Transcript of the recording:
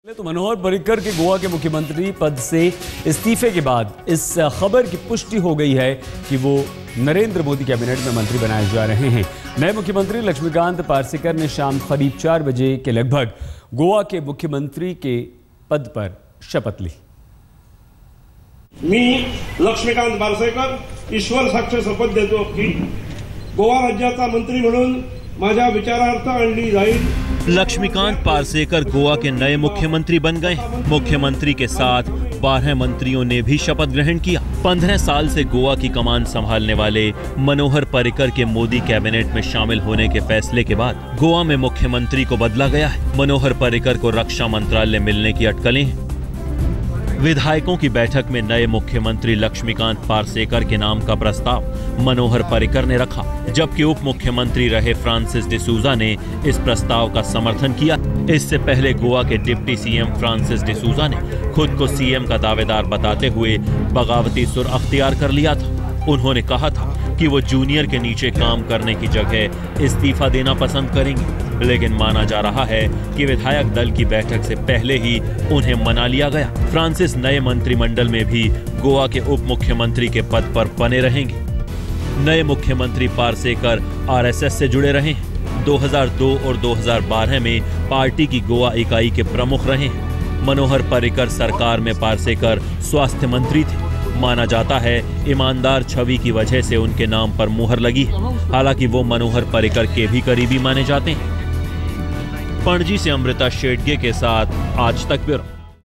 तो मनोहर पर्रिकर के गोवा के मुख्यमंत्री पद से इस्तीफे के बाद इस खबर की पुष्टि हो गई है कि वो नरेंद्र मोदी कैबिनेट में मंत्री बनाए जा रहे हैं। नए मुख्यमंत्री लक्ष्मीकांत पार्सेकर ने शाम करीब 4 बजे के लगभग गोवा के मुख्यमंत्री के पद पर शपथ ली। मी लक्ष्मीकांत पार्सेकर ईश्वर साक्ष शपथ देतो की गोवा राज्याचा मंत्री म्हणून माझ्या विचारार्थ आणली जाईल। लक्ष्मीकांत पार्सेकर गोवा के नए मुख्यमंत्री बन गए। मुख्यमंत्री के साथ 12 मंत्रियों ने भी शपथ ग्रहण किया। 15 साल से गोवा की कमान संभालने वाले मनोहर पर्रिकर के मोदी कैबिनेट में शामिल होने के फैसले के बाद गोवा में मुख्यमंत्री को बदला गया है। मनोहर पर्रिकर को रक्षा मंत्रालय मिलने की अटकलें हैं। विधायकों की बैठक में नए मुख्यमंत्री लक्ष्मीकांत पार्सेकर के नाम का प्रस्ताव मनोहर पर्रिकर ने रखा, जबकि उप मुख्यमंत्री रहे फ्रांसिस डिसूजा ने इस प्रस्ताव का समर्थन किया। इससे पहले गोवा के डिप्टी सीएम फ्रांसिस डिसूजा ने खुद को सीएम का दावेदार बताते हुए बगावती सुर अख्तियार कर लिया था। उन्होंने कहा था कि वो जूनियर के नीचे काम करने की जगह इस्तीफा देना पसंद करेंगे, लेकिन माना जा रहा है कि विधायक दल की बैठक से पहले ही उन्हें मना लिया गया। फ्रांसिस नए मंत्रिमंडल में भी गोवा के उप मुख्यमंत्री के पद पर बने रहेंगे। नए मुख्यमंत्री पार्सेकर आरएसएस से जुड़े रहे हैं। 2002 और 2012 में पार्टी की गोवा इकाई के प्रमुख रहे हैं। मनोहर पर्रिकर सरकार में पार्सेकर स्वास्थ्य मंत्री थे। माना जाता है ईमानदार छवि की वजह से उनके नाम पर मुहर लगी है। हालांकि वो मनोहर पर्रिकर के भी करीबी माने जाते हैं। पणजी से अमृता शेटगे के साथ आज तक ब्यूरो।